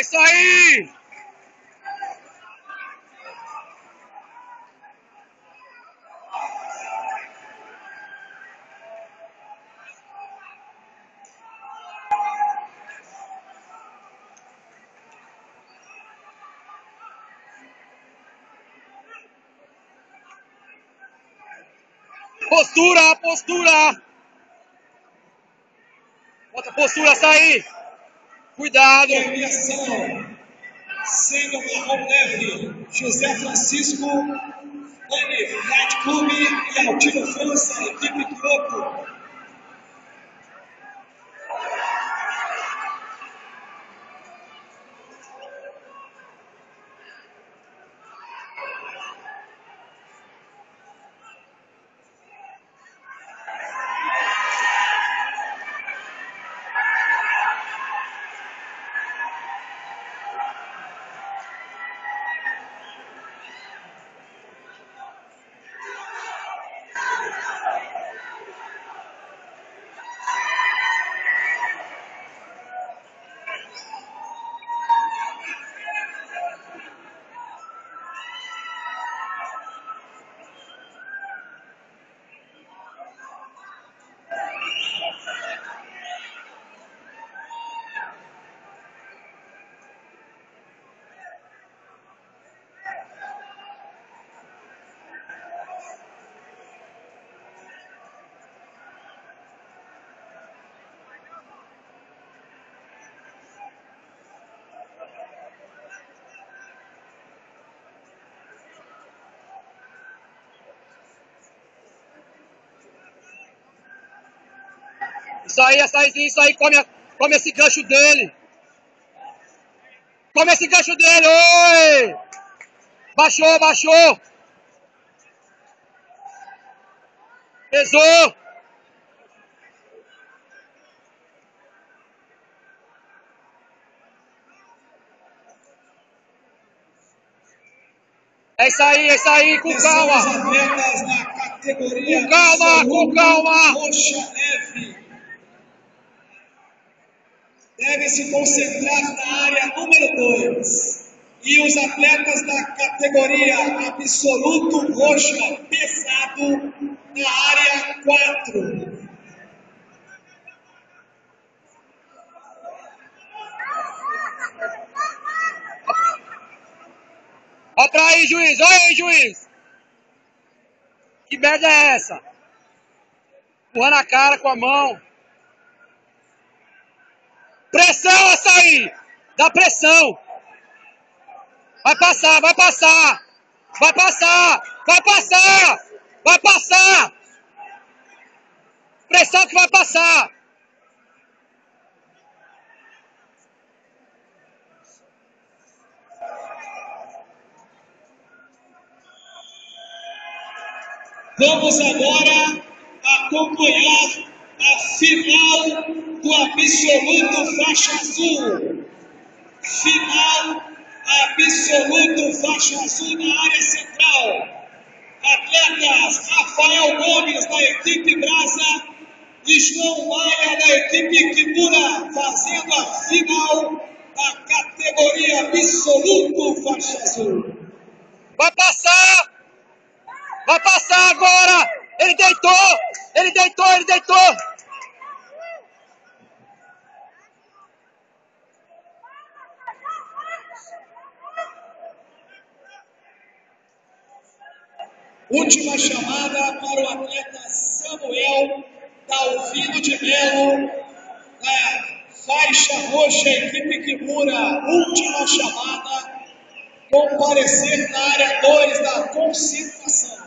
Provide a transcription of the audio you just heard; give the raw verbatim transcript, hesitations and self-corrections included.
isso aí! Postura, postura! Bota a postura, sair! Cuidado! Premiação, sendo marrom leve, José Francisco, Anne Night Club e Altino França, equipe Troco. Isso aí, isso aí, isso aí, come, come esse gancho dele. Come esse gancho dele, oi! Baixou, baixou. Pesou. É isso aí, é isso aí, com calma. Os atletas na categoria com calma, com calma. Roxa leve devem se concentrar na área número dois. E os atletas da categoria absoluto roxa pesado na área quatro. Olha pra aí, juiz, olha aí, juiz. Que merda é essa? Empurrando a cara com a mão. Pressão, açaí! Dá pressão! Vai passar, vai passar! Vai passar! Vai passar! Vai passar! Pressão que vai passar! Vamos agora acompanhar a final do absoluto faixa azul. Final absoluto faixa azul na área central. Atletas Rafael Gomes da equipe Brasa e João Maia da equipe Kimura fazendo a final da categoria absoluto faixa azul. Vai passar! Vai passar agora! Ele deitou! Ele deitou, ele deitou! Última chamada para o atleta Samuel Dalvino de Melo, da faixa roxa, equipe Kimura. Última chamada, comparecer na área dois da concentração.